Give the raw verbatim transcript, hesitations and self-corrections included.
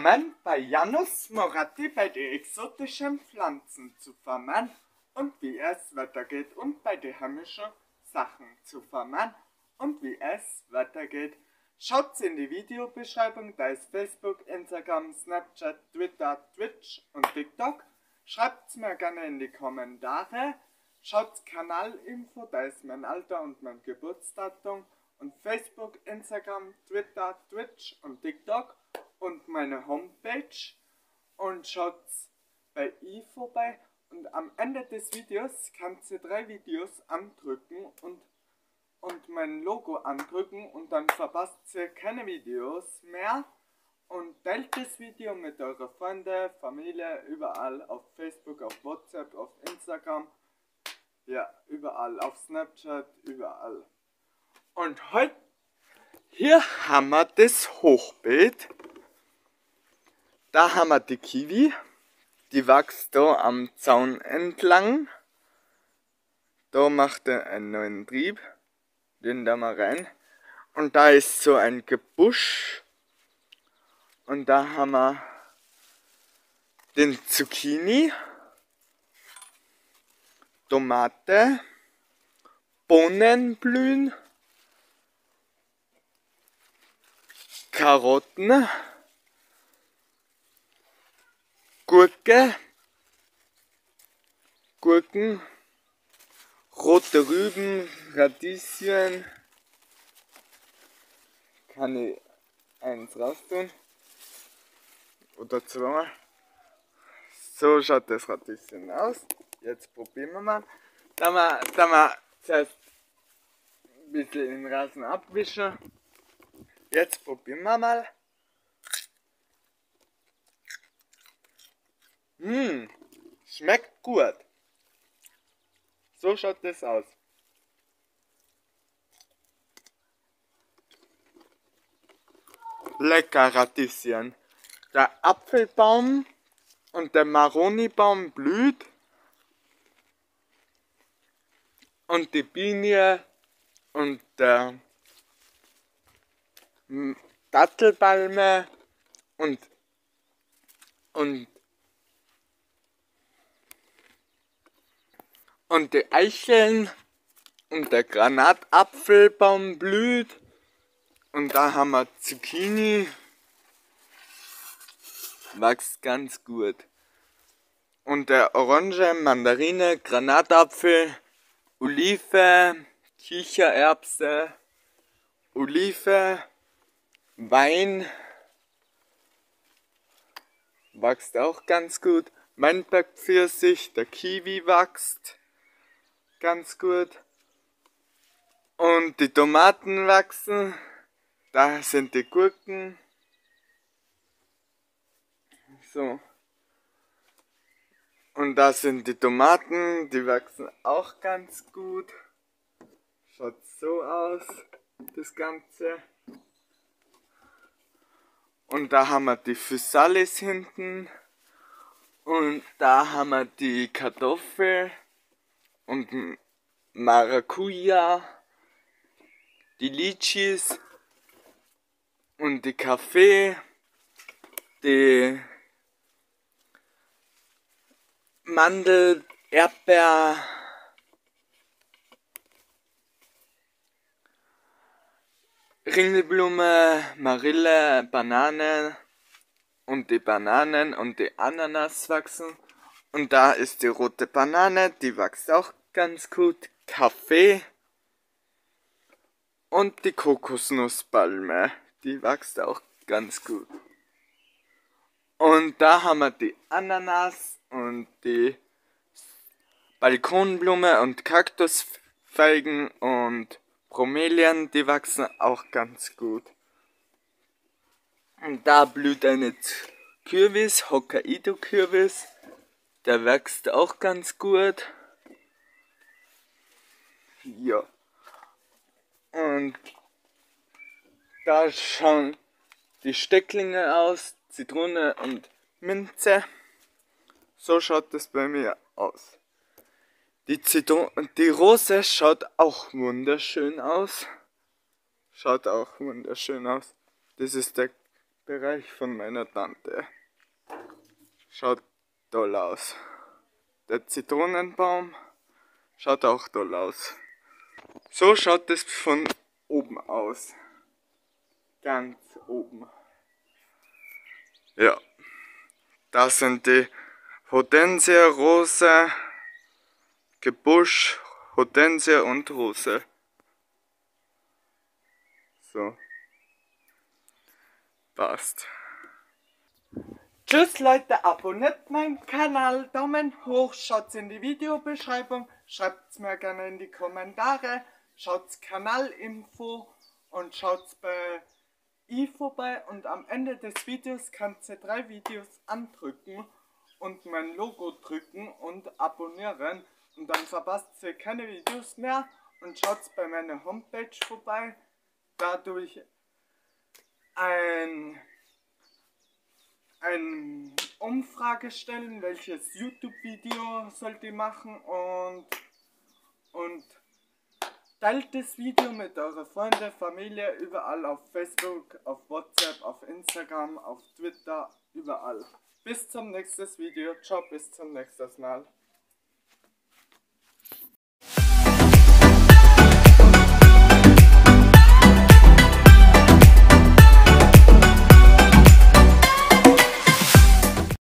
Willkommen bei Janus Moratti bei den exotischen Pflanzen zu vermehren und wie es weitergeht und bei den heimischen Sachen zu vermehren und wie es weitergeht. Schaut in die Videobeschreibung, da ist Facebook, Instagram, Snapchat, Twitter, Twitch und TikTok. Schreibt mir gerne in die Kommentare. Schaut Kanalinfo, da ist mein Alter und mein Geburtsdatum. Und Facebook, Instagram, Twitter, Twitch und TikTok. Und meine Homepage. Und schaut bei i vorbei. Und am Ende des Videos kannst du drei Videos andrücken und, und mein Logo andrücken. Und dann verpasst ihr keine Videos mehr. Und teilt das Video mit euren Freunden, Familie, überall auf Facebook, auf WhatsApp, auf Instagram. Ja, überall, auf Snapchat, überall. Und heute, hier haben wir das Hochbeet. Da haben wir die Kiwi, die wächst da am Zaun entlang. Da macht er einen neuen Trieb, den da mal rein. Und da ist so ein Gebüsch. Und da haben wir den Zucchini, Tomate, Bohnen blühen, Karotten, Gurke, Gurken, rote Rüben, Radieschen. Kann ich eins raus tun? Oder zwei. So schaut das Radieschen aus. Jetzt probieren wir mal. Da wir, da wir zuerst ein bisschen den Rasen abwischen. Jetzt probieren wir mal. Mmh, schmeckt gut. So schaut das aus. Lecker Radieschen. Der Apfelbaum und der Maronibaum blüht. Und die Biene und der Dattelpalme und und und die Eicheln und der Granatapfelbaum blüht. Und da haben wir Zucchini. Wächst ganz gut. Und der Orange, Mandarine, Granatapfel, Olive, Kichererbse, Olive, Wein wächst auch ganz gut. Weinbergpfirsich, der Kiwi wächst ganz gut. Und die Tomaten wachsen. Da sind die Gurken. So. Und da sind die Tomaten, die wachsen auch ganz gut. Schaut so aus, das Ganze. Und da haben wir die Physalis hinten. Und da haben wir die Kartoffel und Maracuja, die Litschis und die Kaffee, die Mandel, Erdbeer, Ringelblume, Marille, Banane und die Bananen und die Ananas wachsen. Und da ist die rote Banane, die wächst auch ganz gut. Kaffee und die Kokosnusspalme, die wächst auch ganz gut. Und da haben wir die Ananas und die Balkonblume und Kaktusfeigen und Bromelien, die wachsen auch ganz gut. Und da blüht eine Kürbis, Hokkaido-Kürbis, der wächst auch ganz gut. Ja. Und da schauen die Stecklinge aus, Zitrone und Minze. So schaut das bei mir aus. Die Zitrone, die Rose schaut auch wunderschön aus. Schaut auch wunderschön aus. Das ist der Bereich von meiner Tante. Schaut toll aus. Der Zitronenbaum schaut auch toll aus. So schaut es von oben aus. Ganz oben. Ja. Das sind die Hortensia, Rose, Gebüsch, Hortensia und Rose. So. Passt. Tschüss Leute, abonniert meinen Kanal, Daumen hoch, schaut in die Videobeschreibung, schreibt mir gerne in die Kommentare, schaut Kanalinfo und schaut bei i vorbei und am Ende des Videos kannst du drei Videos andrücken und mein Logo drücken und abonnieren und dann verpasst ihr keine Videos mehr und schaut bei meiner Homepage vorbei, dadurch ein eine Umfrage stellen, welches YouTube-Video sollt ihr machen und, und teilt das Video mit eurer Freunde, Familie, überall auf Facebook, auf WhatsApp, auf Instagram, auf Twitter, überall. Bis zum nächsten Video. Ciao, bis zum nächsten Mal.